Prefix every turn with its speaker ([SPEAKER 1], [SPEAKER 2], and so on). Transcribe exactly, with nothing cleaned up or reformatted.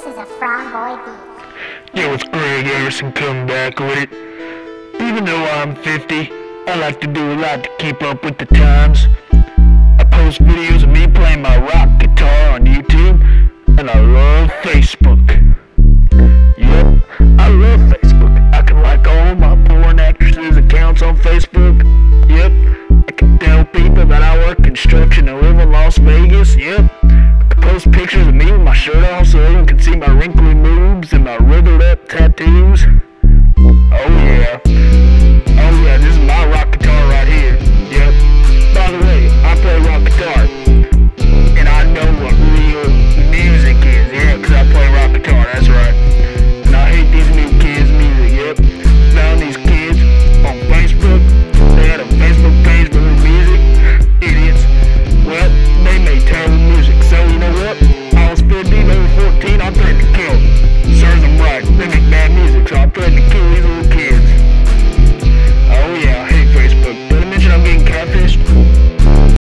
[SPEAKER 1] is a Frog Boy beat.
[SPEAKER 2] Yo, it's Greg Harrison coming back with it. Even though I'm fifty, I like to do a lot to keep up with the times. I post videos of me playing my rock guitar on YouTube, and I love Facebook.